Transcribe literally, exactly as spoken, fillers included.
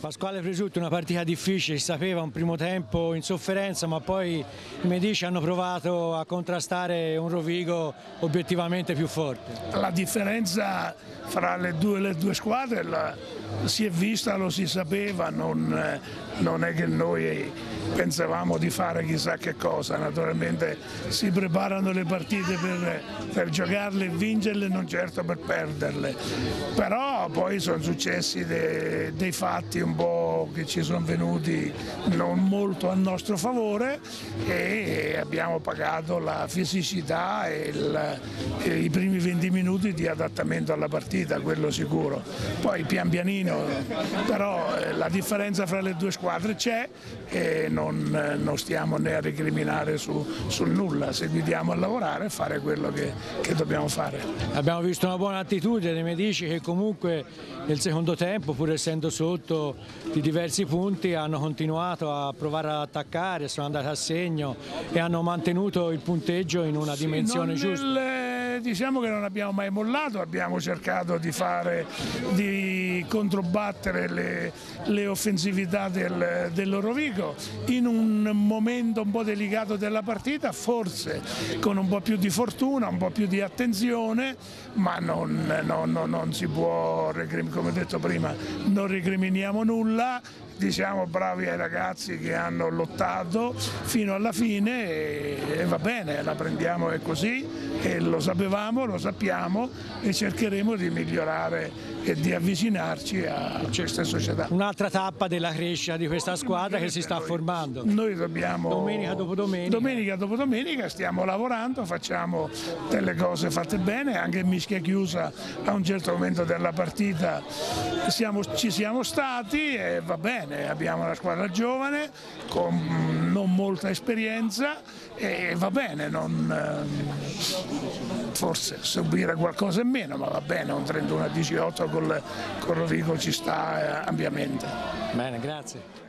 Pasquale Presutti, una partita difficile, si sapeva, un primo tempo in sofferenza, ma poi i Medici hanno provato a contrastare un Rovigo obiettivamente più forte. La differenza fra le due, le due squadre la, si è vista, lo si sapeva, non, non è che noi pensavamo di fare chissà che cosa, naturalmente si preparano le partite per, per giocarle e vincerle, non certo per perderle, però poi sono successi de, dei fatti un po' che ci sono venuti non molto a nostro favore e abbiamo pagato la fisicità e, il, e i primi venti minuti di adattamento alla partita, quello sicuro. Poi pian pianino, però la differenza fra le due squadre c'è e non, non stiamo né a recriminare su, sul nulla, seguiamo a lavorare e fare quello che, che dobbiamo fare. Abbiamo visto una buona attitudine dei Medici che comunque nel secondo tempo, pur essendo sotto di diversi punti, hanno continuato a provare ad attaccare, sono andati a segno e hanno mantenuto il punteggio in una dimensione sì, giusta. Nel, diciamo che non abbiamo mai mollato, abbiamo cercato di fare, di controbattere le, le offensività del, del Rovigo in un momento un po' delicato della partita, forse con un po' più di fortuna, un po' più di attenzione, ma non, non, non, non si può, come ho detto prima, non recriminiamo nulla. Diciamo bravi ai ragazzi che hanno lottato fino alla fine e, e va bene, la prendiamo è così e lo sapevamo, lo sappiamo e cercheremo di migliorare e di avvicinarci a queste società. Un'altra tappa della crescita di questa squadra che si sta noi, formando. Noi dobbiamo, domenica dopo domenica. domenica dopo domenica stiamo lavorando, facciamo delle cose fatte bene, anche in mischia chiusa a un certo momento della partita siamo, ci siamo stati e va bene, abbiamo una squadra giovane con non molta esperienza e va bene, non, forse subire qualcosa in meno, ma va bene, un trentuno a diciotto col, col Rovigo ci sta ampiamente. Bene, grazie.